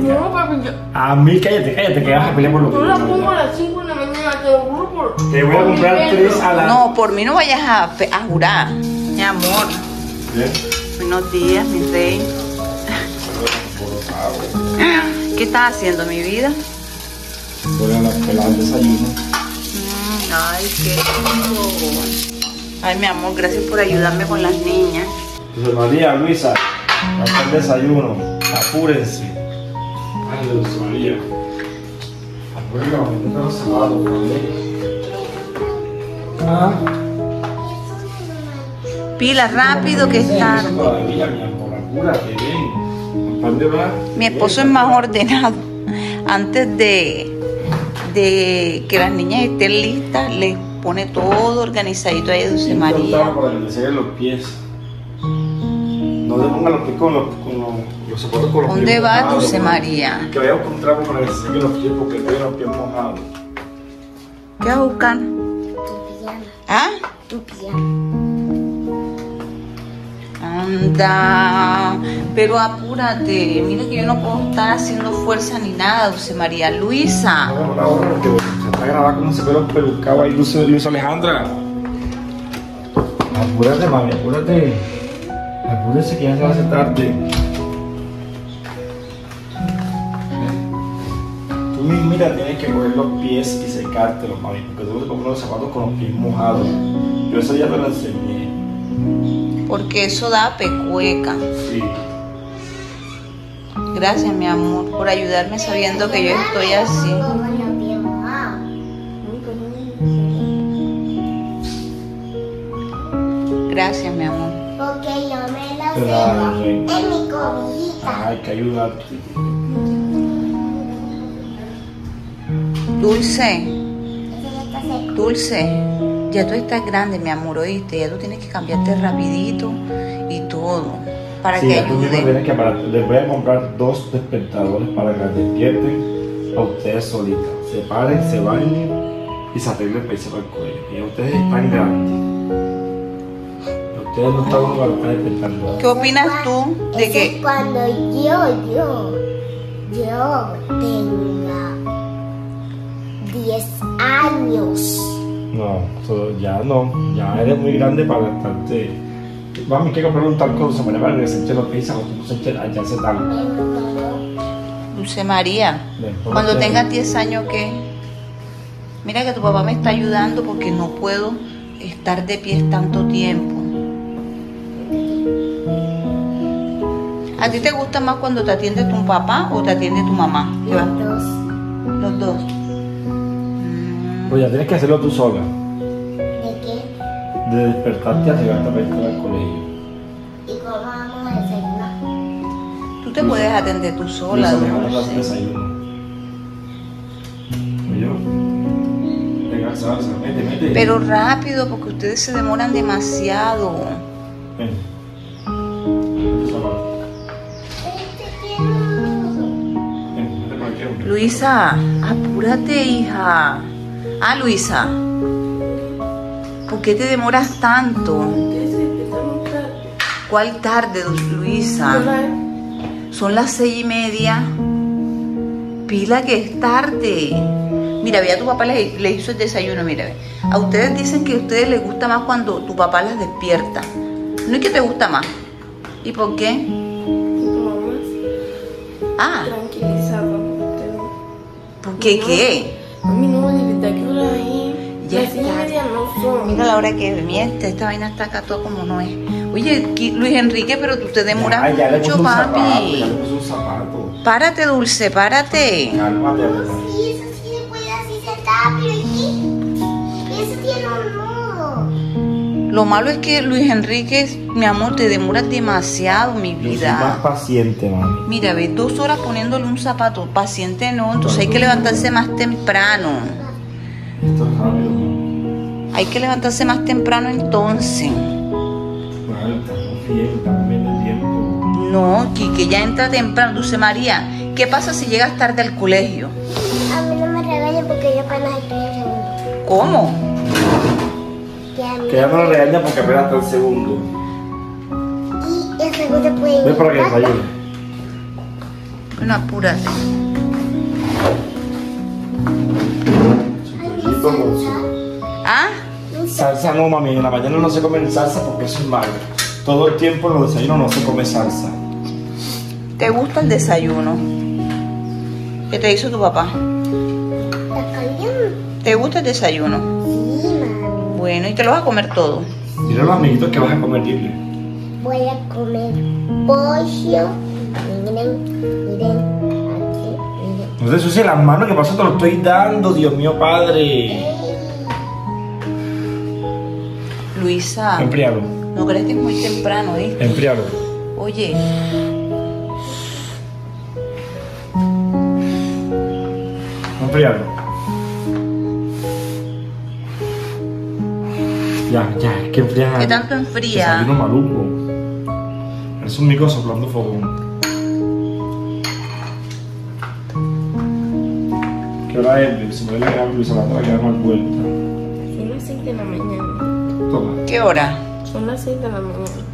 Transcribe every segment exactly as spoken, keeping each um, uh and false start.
Mónica. No, papi, yo... A mí, cállate, cállate, que vas a pelear por lo que Yo la yo pongo a las cinco de la mañana, te lo juro por... Te voy a por mi comprar perro. tres a la... No, por mí no vayas a, pe- a jurar. Mi amor. ¿Bien? Buenos días, mi rey. ¿Qué estás haciendo, mi vida? Voy a pelar el desayuno. Mm, ay, qué rico. Ay, mi amor, gracias por ayudarme con las niñas. José María, Luisa, hasta el desayuno. Apúrense. Ay, José María. Apúrense, vamos a los sábados, ¿vale? Ah. Pila, rápido que es tarde. Todavía, mi amor, apúrate, ven. ¿Para dónde vas? Mi esposo es más ordenado. Antes de, de que las niñas estén listas, les pone todo organizadito ahí a Dulce María. Para que le enseñen los pies. No le pongan los pies con los, con los, los zapatos con los pies. ¿Dónde va mojados, Dulce ¿no? María? Que vaya a un trapo para que le enseñen los pies porque tiene los pies mojados. ¿Qué vas a buscar? Tu pijama, ¿Ah? tu pijama. Anda, pero apúrate. Mira que yo no puedo estar haciendo fuerza ni nada, Dulce María. Luisa. Ahora, ahora, porque se está grabando con ese pelo pelucado ahí, Luis, Luis Alejandra. Apúrate, mami, apúrate. Apúrate que ya se va a hacer tarde. Tú mira, tienes que coger los pies y secártelos, mami, porque tú te pones los zapatos con los pies mojados. Yo eso ya te lo enseñé. Porque eso da pecueca. Sí. Gracias, mi amor, por ayudarme sabiendo que yo estoy así. Como los pies mojados. Gracias, mi amor. Porque yo me lo Claro, seco sí. en mi cobijita. Hay que ayudarte. Dulce, Ese ya está seco. Dulce, ya tú estás grande, mi amor, ¿oíste? Ya tú tienes que cambiarte rapidito y todo, para Sí, que aquí mismo ayude. tienes que parar. Les voy a comprar dos despertadores para que las despierten a ustedes solitas. Se paren, se bañen y se arreglen para irse para el colegio. Y ustedes están grandes. Ustedes no están uno para estar despertando. ¿Qué opinas tú de Eso es que cuando yo, yo, yo tenga diez años. No, eso ya no. Ya eres muy grande para estarte. Mami, quiero comprar un talco de María para que se eche los pies cuando tú se eche allá ese talco. Dulce María, Ven, cuando ponte tengas ahí. diez años, ¿qué? Mira que tu papá me está ayudando porque no puedo estar de pie tanto tiempo. ¿A ti te gusta más cuando te atiende tu papá o te atiende tu mamá? ¿Qué va? Los dos. Los dos. Mm, Pues ya tienes que hacerlo tú sola. ¿De qué? De despertarte y arreglarte para irte al colegio. ¿Y cómo vamos a desayunar? Tú te puedes atender tú sola, Luisa, Alejandra, haz Dulce. desayuno. ¿Yo? Venga, salsa, mete, mete. Pero rápido, porque ustedes se demoran demasiado. Ven. Mete zapato. Ven, mete por aquí, hombre. Luisa, apúrate, hija. Ah, Luisa, ¿por qué te demoras tanto? Ustedes se despiertan muy tarde. ¿Cuál tarde, Luisa? Son las seis y media. Pila que es tarde. Mira, ve a tu papá le, le hizo el desayuno, mira, ve. A ustedes dicen que a ustedes les gusta más cuando tu papá las despierta. ¿No es que te gusta más? ¿Y por qué? Y tu mamá Ah, tranquilizaba. ¿por qué qué? Mami, no, de verdad que hora ahí. Ya Las seis y está. media no son. Mira la hora que miente, esta vaina está acá toda como no es. Oye, Qui- Luis Enrique, pero tú te demoras Ya, ya le puse mucho, un zapato, papi. ya le puse un zapato. Párate, Dulce, párate. Cálmate, Adela. Sí, eso sí se puede así sentar, pero aquí. Eso tiene un nudo. Lo malo es que Luis Enrique, mi amor, te demoras demasiado, mi Yo soy más vida. paciente, mami. Mira, ve, dos horas poniéndole un zapato. Paciente no, entonces hay que levantarse más temprano. Esto es rápido, mami. Hay que levantarse más temprano entonces. Vale, estamos bien, estamos viendo el tiempo. No, que ya entra temprano. Dulce María, ¿qué pasa si llegas tarde al colegio? A mí no me regañen porque yo apenas estoy en segundo. ¿Cómo? Que a mí Que ya no lo regaña porque apenas está el segundo. y el segundo puede Ven para que ir. desayune. Bueno, apúrate. Chiquito, mozo. ¿Ah? Salsa no, mami, en la mañana no se come salsa porque eso es malo. Todo el tiempo en los desayunos no se come salsa. ¿Te gusta el desayuno que te hizo tu papá? ¿Está caliente? ¿Te gusta el desayuno? Sí, mami. Bueno, ¿y te lo vas a comer todo? Mira los amiguitos que vas a comer, dile. Voy a comer pollo. Miren, miren, aquí, miren. No te ensucies las manos, que paso te lo estoy dando, Dios mío, padre. Luisa, Enfríalo, ¿no crees que es muy temprano, ¿viste? enfríalo. Oye, Enfríalo. Ya, ya, es que enfría. ¿qué tanto enfría? Desayuno maluco. Es un mico soplando fogón. ¿Qué hora es? Se me duele la gana, Luisa, la otra que damos vuelta. Son las seis de la mañana. Toma. ¿Qué hora? Son las seis de la mañana.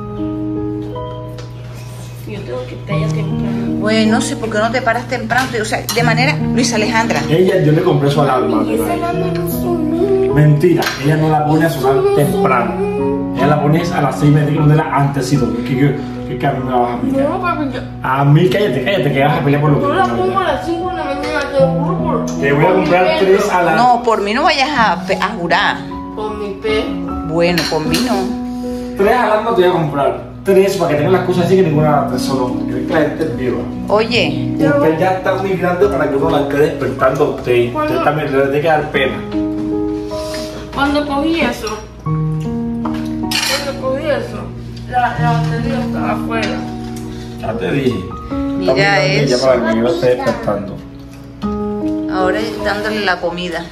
Yo tengo que estar ya temprano. Bueno, no sé por qué no te paras temprano. O sea, de manera... Luisa Alejandra, Ella, yo le compré su alarma. Y esa alarma no sonó. Mentira, ella no la pone a sonar temprano. Ella la pone a las seis y media, que ponerla antesito. ¿Qué, qué, qué, qué a mí me vas a pelear? No, papi, yo, A mí, cállate, cállate, que vas a pelear por lo que yo la no pongo a sabes. las cinco de la mañana, te lo juro por... Te voy a por mi comprar perro. tres a la... no, por mí no vayas a, a jurar. Por mi perro. Bueno, por mí no. Tres alarmas te voy a comprar. Tres para que tengan las cosas así que ninguna te sonó. Que la gente es viva. Oye, Usted ya está muy grande para que uno la esté despertando a usted. Usted también le debe que dar pena. Cuando cogí eso, cuando cogí eso, la, la batería estaba afuera. Ya te dije. Mira Está muy grande ya eso. para que yo la esté despertando. ahora dándole la comida.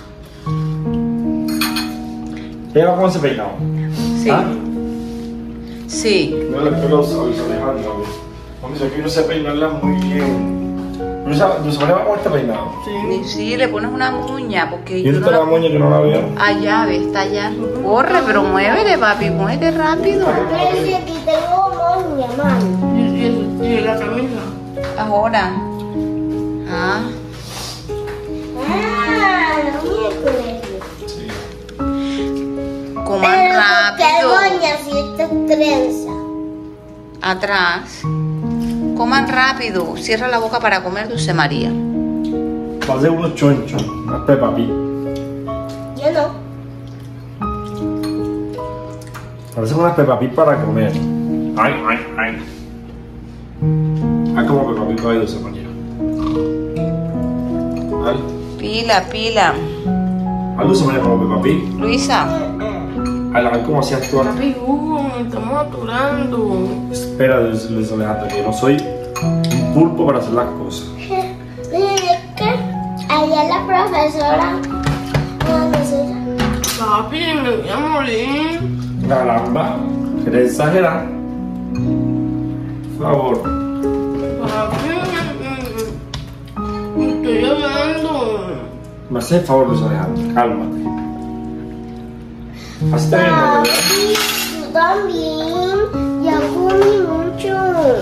¿Ella va con ese peinado? Sí. ¿Ah? Sí. No le pelo a Luis Alejandro. Mami, yo quiero sé peinarla muy bien. Luis Alejandro va con este peinado. Y sí, le pones una muña porque ¿Y yo dónde no está la la... moña que no la veo? Allá, ve, está allá. Corre, pero muévete, papi, muévete rápido. Pero si aquí tengo moña, mami. Y, y, y la camisa. Ahora. Ah, Ah, no miércoles. Sí. coman Pero ¿qué rápido. moña si esta es trenza? Atrás. Coman rápido. Cierra la boca para comer, Dulce María. Pasé unos chonchos, unas Peppa Pig. Yo no. Parecen unas Peppa Pig para comer. Ay, ay, ay. Ah, como Peppa Pig para Dulce María. Ay, Pila, pila. ay, Dulce María como Peppa Pig. Luisa, Ay, ay, como hacías tú antes. Papi, Hugo, me estamos aturando. Espera, Luis Luis Alejandro, que yo no soy un pulpo para hacer las cosas. Mire que allá la profesora, la profesora, Papi, me voy a morir. Caramba, ¿quieres exagerar? Por favor. Papi, me, me, me estoy hablando. Me haces el favor, Luis Alejandro, cálmate. Así está bien, ¿verdad? papi, tú también, ya comí mucho.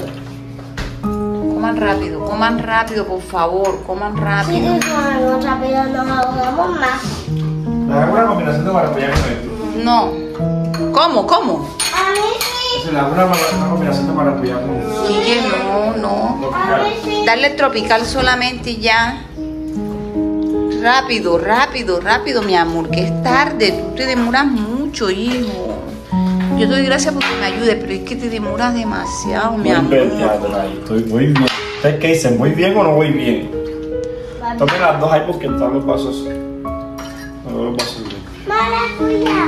coman rápido, coman rápido, por favor, coman Si rápido. comemos rápido nos ahogamos más. Me hago una combinación de maracuyá con esto. No. ¿Cómo? ¿Cómo? A mí sí, Se le hago una, una combinación de maracuyá con Quique, no, no. a mí sí. Darle tropical solamente y ya. Rápido, rápido, rápido, mi amor, que es tarde. Tú te demoras mucho, hijo. Yo te doy gracias porque me ayudes, pero es que te demoras demasiado, mi Muy amor. bien, teatro, ahí estoy muy bien. ¿Ustedes qué dicen? ¿Muy bien o no voy bien? Tomen las dos ahí porque están los pasos. No los pasos bien. Maracuyá.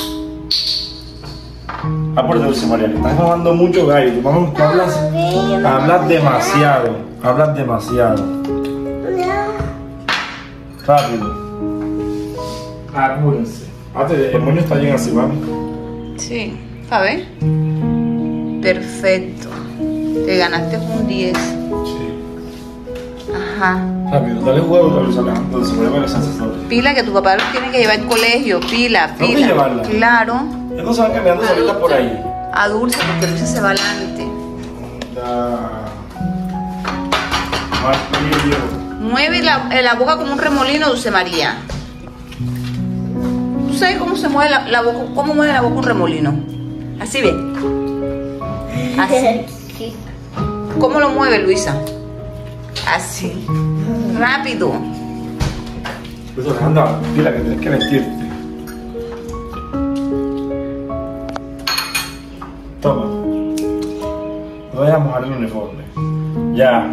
Ah, por Dulce María, que estás mamando mucho gallo. Tu mamá, tú hablas, hablas demasiado. Hablas demasiado. No. Rápido. Apúrense. Ah, te- el moño está bien así, mami. Sí, a ver. Perfecto. Te ganaste un diez. Sí. Ajá. Rápido, dale juego a Luis Alejandro, Dulce María, para que se hace solo. Pila, que tu papá los tiene que llevar al colegio. Pila, ¿Tengo que pila. llevarla? Claro. Ellos se van caminando solitas por ahí. A Dulce, porque Dulce se va adelante. Da. Mueve la, la boca como un remolino, Dulce María. ¿Tú sabes cómo se mueve la, la boca? ¿Cómo mueve la boca un remolino? Así ve. Así. ¿Cómo lo mueve, Luisa? Así. Rápido. Pues anda, mira que tienes que vestirte. Toma. No vayas a mojar el uniforme. Ya.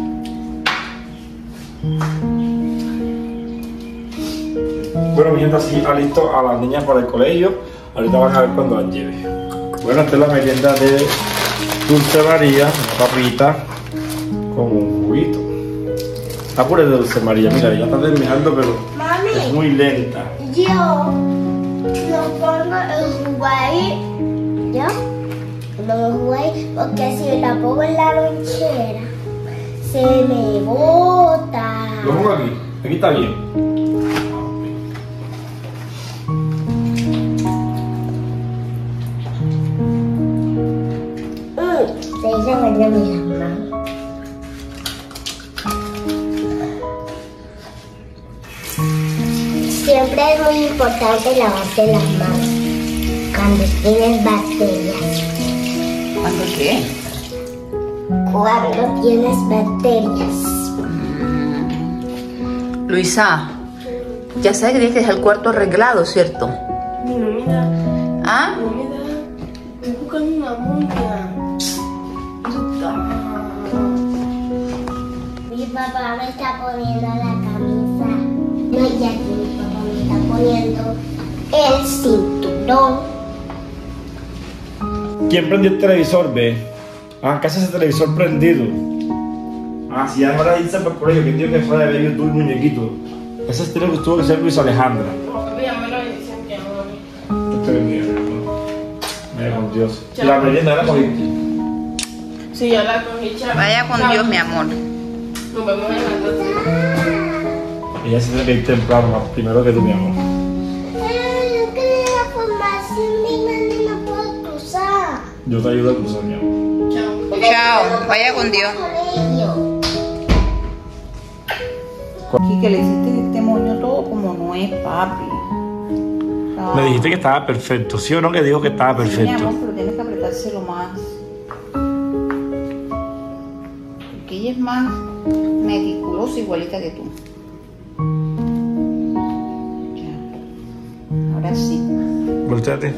Bueno, mi gente, así alisto a las niñas para el colegio. Ahorita van a ver cuando las lleve. Bueno, esta es la merienda de Dulce María, una papita con un juguito. Apure de Dulce María, mira, ya está terminando, pero Mami, es muy lenta. yo lo pongo en jugo ahí. ¿Yo? Lo pongo ahí porque si la pongo en la lonchera se me bota. Lo pongo aquí, aquí está bien. Mm, se hizo venir mis manos. Siempre es muy importante lavarte las manos cuando tienes bacterias. ¿Cuándo qué? Cuando tienes bacterias. Luisa, ya sabes que tienes que dejar el cuarto arreglado, ¿cierto? No me da, ¿Ah? no me da. Estoy buscando una momia. Eso está. Mi papá me está poniendo la camisa. No, ya que mi papá me está poniendo el cinturón. ¿Quién prendió el televisor, ve? Ah, casi ese televisor prendido. Ah, si ahora irse por el colegio, que tío que fue de ver YouTube muñequito. Ese estilo que tuvo que ser Luis Alejandra. No, papi, ya me lo dicen que no. Dios te bendiga, mi hermano. Mira con Dios. ¿Y la merienda era con Sí, ya la cogí, chao. Vaya con Chao. Dios, mi amor. Nos vemos en la noche. Ella se tiene que ir temprano, más primero que tú, mi amor. Pero yo quería la formación de y no puedo cruzar. Yo te ayudo a cruzar, mi amor. Chao. Chao, vaya con Dios. Colegio. Aquí que le hiciste este moño todo como no es, papi. Ah. Me dijiste que estaba perfecto, ¿sí o no? Que dijo que estaba Sí, mi perfecto. amor, pero tienes que apretárselo más. Porque ella es más meticulosa, igualita que tú. Ya. Ahora sí. Volteate.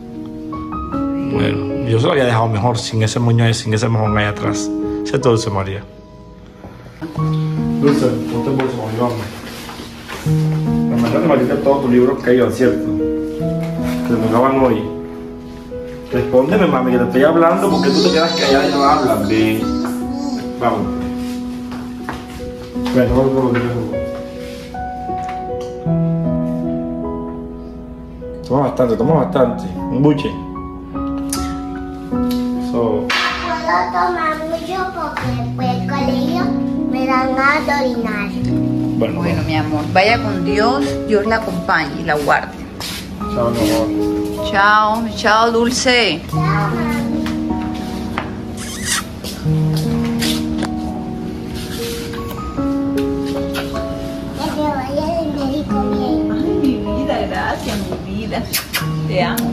Bueno, yo se lo había dejado mejor sin ese moño, sin ese mojón ahí atrás. ¿Cierto, Dulce María? Dulce, ponte el bolso con mi nombre. La mañana te maldita todos tus libros que iban, ¿cierto? Que te tocaban hoy. Respóndeme, mami, que te estoy hablando porque tú te quedas callada y no hablas. Ve. Vamos. Bueno, vamos por lo que Toma bastante, toma bastante. Un buche. Eso. Puedo tomar mucho porque después del colegio me dan ganas de orinar. Bueno, Bueno, mi amor, vaya con Dios, Dios la acompañe y la guarde. chao, mi amor. Chao, chao, Dulce. Chao, mami. Que te vaya el médico bien. Ay, mi vida, gracias, mi vida. Te amo.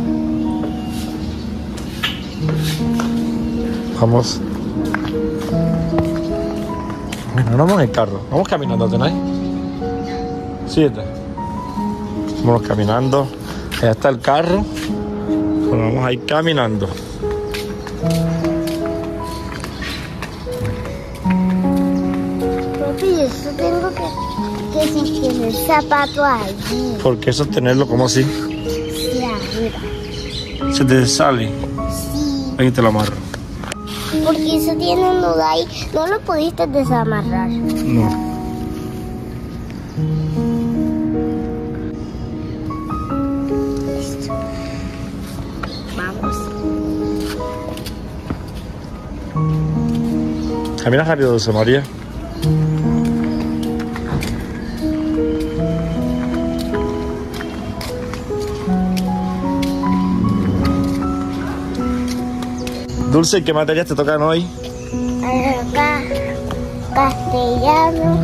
Vamos. Bueno, no vamos en el carro. Vamos caminando, ¿tenés? Siete. Vamos caminando. Allá está el carro. Bueno, vamos a ir caminando. Papi, eso tengo que, que sostener el zapato allí. ¿Por qué sostenerlo como así? Sí, arriba. Se te sale. Sí. Ahí te lo amarro. Porque eso tiene un nudo ahí. No lo pudiste desamarrar. No. Vamos. Camina rápido, Dulce María. Dulce, ¿qué materias te tocan hoy? Acá. castellano,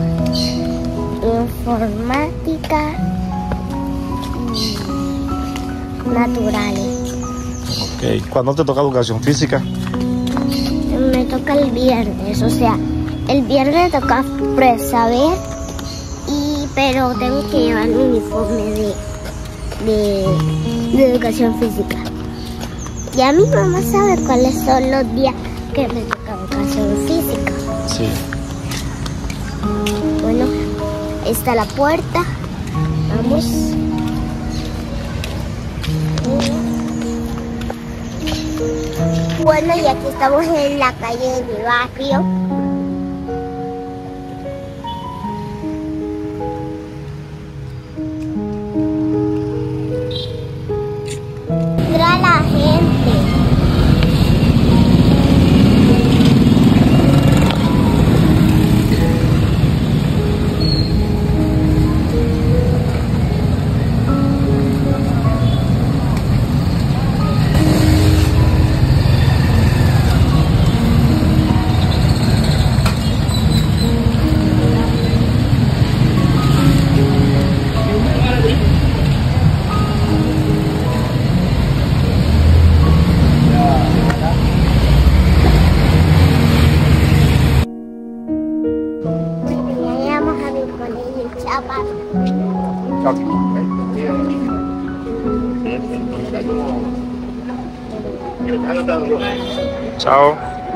informática y naturales. Ok, ¿cuándo te toca educación física? Me toca el viernes, o sea, el viernes toca pre-saber, y pero tengo que llevar mi uniforme de, de, de educación física. Ya mi mamá sabe cuáles son los días que me toca educación física. Sí. Bueno, ahí está la puerta. Vamos. Bueno, y aquí estamos en la calle de mi barrio. Entra la gente. Chao.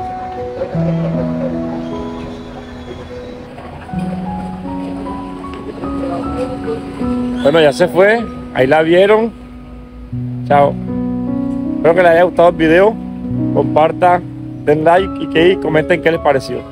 Bueno, ya se fue. Ahí la vieron. Chao. Espero que les haya gustado el video. Compartan, den like y que comenten qué les pareció.